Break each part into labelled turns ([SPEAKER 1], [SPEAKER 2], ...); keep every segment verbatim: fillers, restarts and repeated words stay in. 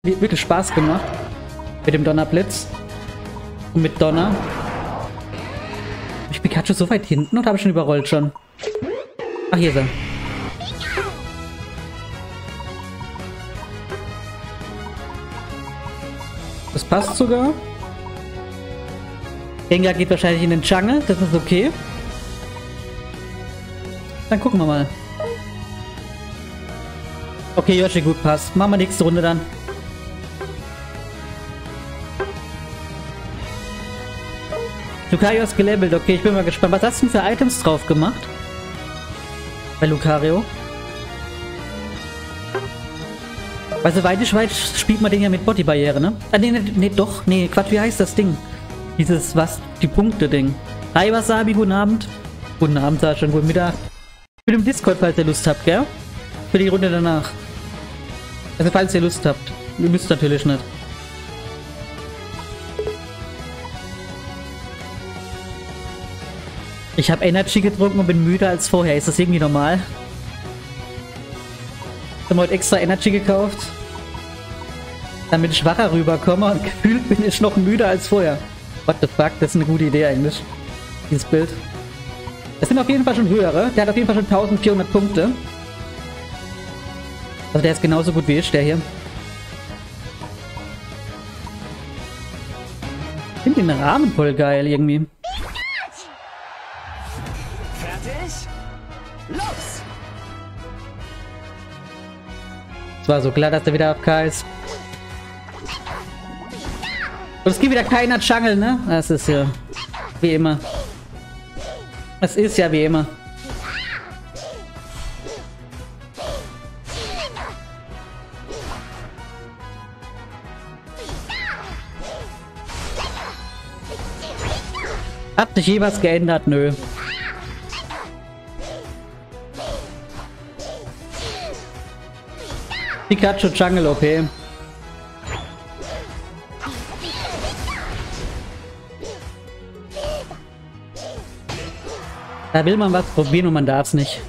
[SPEAKER 1] wirklich Spaß gemacht. Mit dem Donnerblitz. Und mit Donner. Ist Pikachu so weit hinten oder habe ich schon überrollt schon? Ach, hier ist er. Das passt sogar. Gengar geht wahrscheinlich in den Jungle. Das ist okay. Dann gucken wir mal. Okay, Yoshi, gut, passt. Machen wir nächste Runde dann. Lucario ist gelevelt. Okay, ich bin mal gespannt. Was hast du denn für Items drauf gemacht? Bei Lucario? Weil soweit ich weiß, spielt man den ja mit Bodybarriere, ne? Ah, nee, nee, nee, doch. Nee, Quatsch, wie heißt das Ding? Dieses, was? Die Punkte-Ding. Hi, Wasabi, guten Abend. Guten Abend, Sascha, und guten Mittag. Ich bin im Discord, falls ihr Lust habt, gell? Für die Runde danach. Also, falls ihr Lust habt. Ihr müsst natürlich nicht. Ich habe Energy getrunken und bin müder als vorher. Ist das irgendwie normal? Ich habe heute extra Energy gekauft, damit ich wacher rüberkomme, und gefühlt bin ich noch müder als vorher. What the fuck? Das ist eine gute Idee eigentlich. Dieses Bild. Das sind auf jeden Fall schon höhere. Der hat auf jeden Fall schon eintausendvierhundert Punkte. Also der ist genauso gut wie ich, der hier. Ich finde den Rahmen voll geil irgendwie.
[SPEAKER 2] Los!
[SPEAKER 1] Es war so klar, dass der wieder A F K ist. Und es gibt wieder keiner Jungle, ne? Das ist ja wie immer. Es ist ja wie immer. Hat sich je was geändert? Nö. Pikachu Jungle O P. Da will man was probieren und man darf es nicht.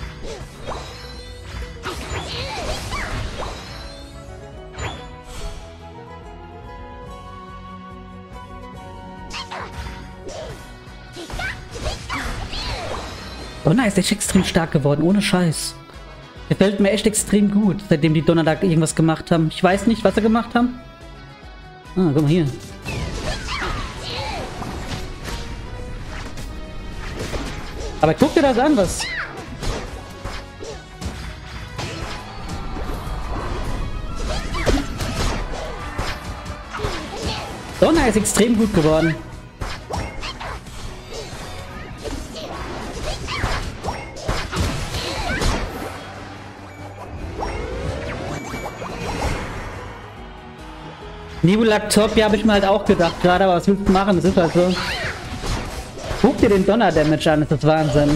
[SPEAKER 1] Donner ist echt extrem stark geworden, ohne Scheiß. Der fällt mir echt extrem gut, seitdem die Donner da irgendwas gemacht haben. Ich weiß nicht, was sie gemacht haben. Ah, guck mal hier. Aber guck dir das an, was... Donner ist extrem gut geworden. Nebulak top, ja, habe ich mir halt auch gedacht gerade, aber was willst du machen? Das ist halt so. Guck dir den Donner-Damage an, das ist Wahnsinn.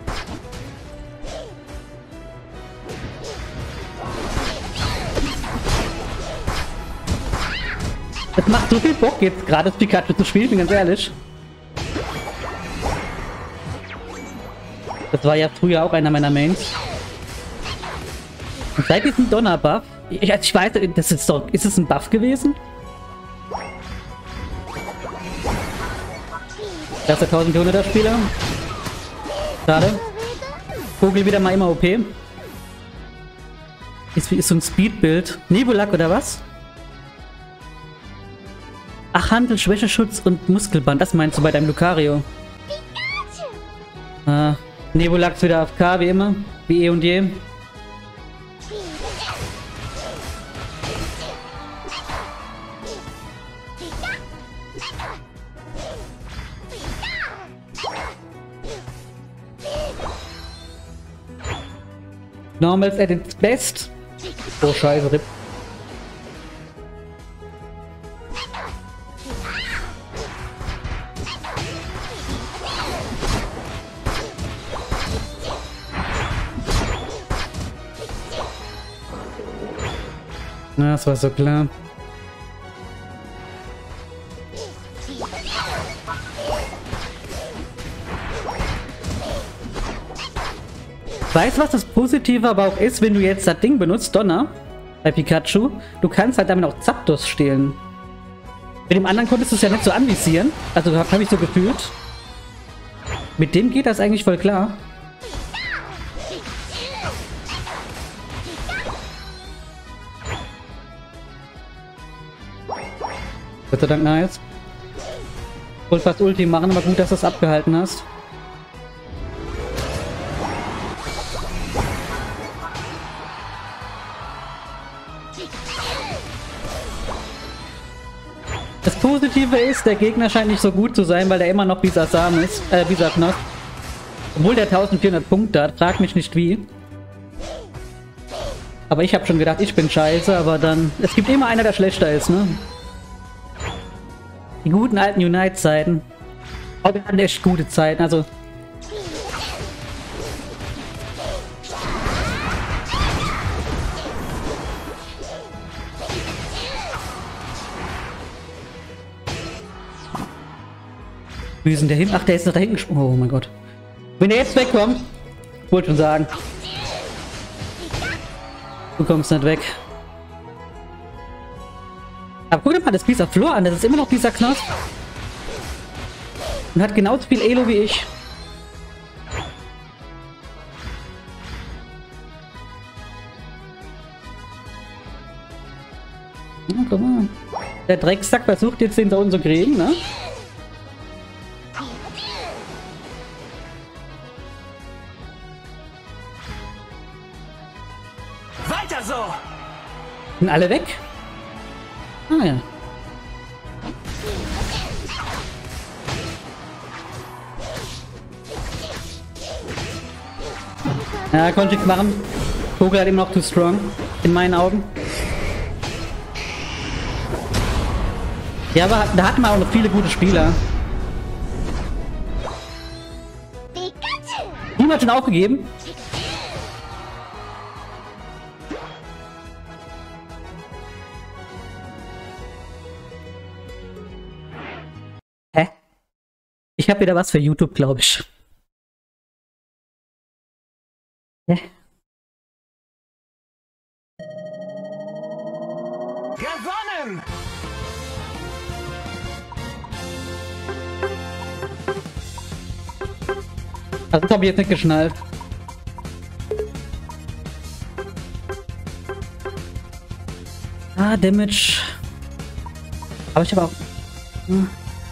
[SPEAKER 1] Es macht so viel Bock jetzt gerade, das Pikachu zu spielen, ganz ehrlich. Das war ja früher auch einer meiner Mains. Und seit diesem Donner-Buff, ich, ich weiß, das ist doch, ist es ein Buff gewesen? Das ist der eintausendvierhunderter Spieler. Schade. Vogel wieder mal immer O P. Ist, ist so ein Speed-Bild. Nebulak oder was? Ach, Handel, Schwächeschutz und Muskelband. Das meinst du bei deinem Lucario? Ah, Nebulak ist wieder A F K, wie immer. Wie eh und je. Normals at its best. Oh, scheiße, Rip. Na, das war so klar. Weißt du, was das Positive aber auch ist, wenn du jetzt das Ding benutzt, Donner? bei Pikachu. Du kannst halt damit auch Zapdos stehlen. Mit dem anderen konntest du es ja nicht so anvisieren. Also habe hab ich so gefühlt. Mit dem geht das eigentlich voll klar. Gott sei Dank nice. Ich wollte fast Ulti machen, aber gut, dass du es abgehalten hast. Das Positive ist, der Gegner scheint nicht so gut zu sein, weil der immer noch Bisasam ist, äh, Bisaknoss. Obwohl der eintausendvierhundert Punkte hat, frag mich nicht wie. Aber ich habe schon gedacht, ich bin scheiße, aber dann... Es gibt immer einer, der schlechter ist, ne? Die guten alten Unite-Zeiten. Oh, wir hatten echt gute Zeiten, also... Wie ist denn der hin? Ach, der ist noch da hinten gesprungen. Oh mein Gott. Wenn er jetzt wegkommt, wollte schon sagen. Du kommst nicht weg. Aber guck dir mal das Bisaflor an, das ist immer noch Bisaknoss. Und hat genauso viel Elo wie ich. Ja, guck mal. Der Drecksack versucht jetzt den da unten zu kriegen, ne?
[SPEAKER 2] Weiter so!
[SPEAKER 1] Sind alle weg? Ah ja. Ja, konnte ich machen. Vogel hat immer noch too strong. In meinen Augen. Ja, aber da hatten wir auch noch viele gute Spieler. Niemand hat schon aufgegeben. Hä? Ich habe wieder was für YouTube, glaube ich. Hä?
[SPEAKER 2] Gewonnen!
[SPEAKER 1] Also das habe ich jetzt nicht geschnallt. Ah, Damage. Aber ich habe auch... Hm.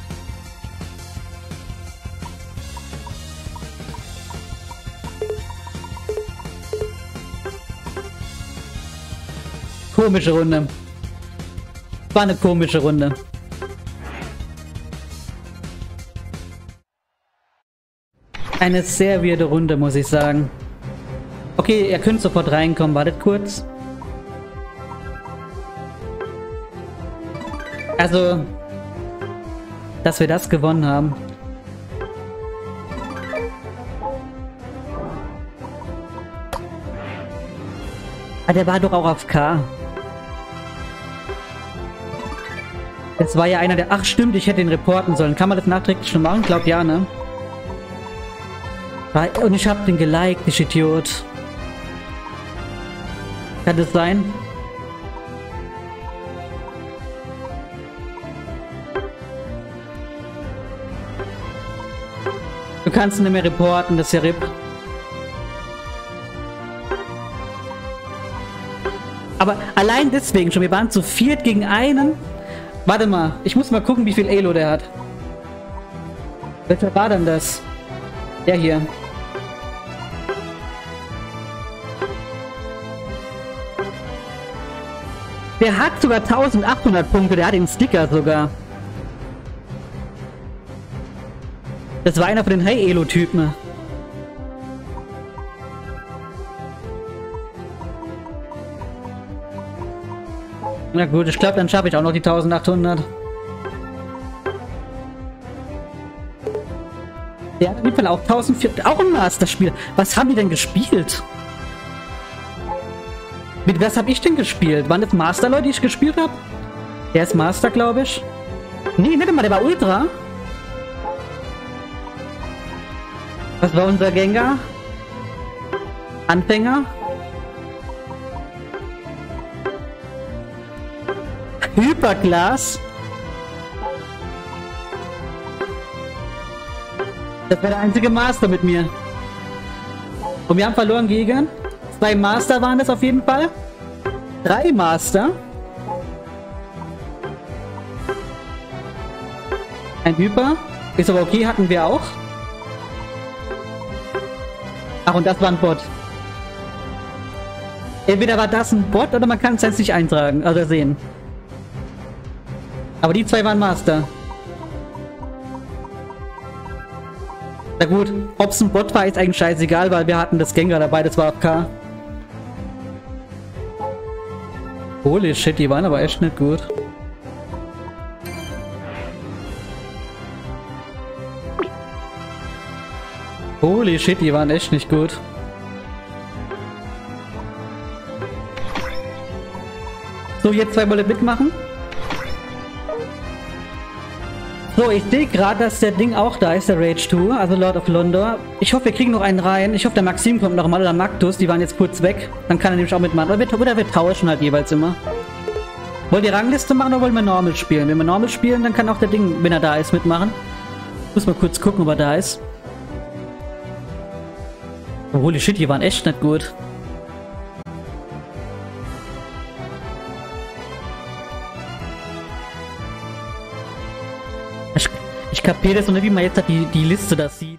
[SPEAKER 1] Komische Runde. War eine komische Runde. Eine sehr weirde Runde, muss ich sagen. Okay, ihr könnt sofort reinkommen. Wartet kurz. Also, dass wir das gewonnen haben. Ah, der war doch auch auf K. Das war ja einer der... Ach stimmt, ich hätte ihn reporten sollen. Kann man das nachträglich schon machen? Glaub ja, ne? Und ich hab den geliked, ich Idiot. Kann das sein? Du kannst ihn nicht mehr reporten, das ist ja R I P. Aber allein deswegen schon, wir waren zu viert gegen einen. Warte mal, ich muss mal gucken, wie viel Elo der hat. Welcher war denn das? Der hier. Der hat sogar eintausendachthundert Punkte, der hat den Sticker sogar. Das war einer von den Hey-Elo-Typen. Na gut, ich glaube, dann schaffe ich auch noch die eintausendachthundert. Der hat auf jeden Fall auch eintausendvierhundert. Auch ein Master-Spiel. Was haben die denn gespielt? Mit was habe ich denn gespielt? Waren das Master-Leute, die ich gespielt habe? Der ist Master, glaube ich. Nee, nicht mal, der war Ultra. Was war unser Gengar? Hyperglas. Das wäre der einzige Master mit mir. Und wir haben verloren gegen zwei Master waren das auf jeden Fall. Drei Master. Ein Hyper. Ist aber okay, hatten wir auch. Ach, und das war ein Bot. Entweder war das ein Bot oder man kann es jetzt nicht eintragen, also sehen. Aber die zwei waren Master. Na gut, ob es ein Bot war, ist eigentlich scheißegal, weil wir hatten das Gengar dabei, das war A F K. Holy shit, die waren aber echt nicht gut. Holy shit, die waren echt nicht gut. So, jetzt zwei wollen mitmachen. So, ich sehe gerade, dass der Ding auch da ist, der Rage zwei, also Lord of Londor. Ich hoffe, wir kriegen noch einen rein. Ich hoffe, der Maxim kommt noch mal oder Magtus, die waren jetzt kurz weg. Dann kann er nämlich auch mitmachen. Oder wir, oder wir tauschen halt jeweils immer. Wollt ihr Rangliste machen oder wollen wir Normal spielen? Wenn wir Normal spielen, dann kann auch der Ding, wenn er da ist, mitmachen. Muss mal kurz gucken, ob er da ist. Oh, holy shit, die waren echt nicht gut. Ich, ich kapiere das noch nicht, wie man jetzt die, die Liste das sieht.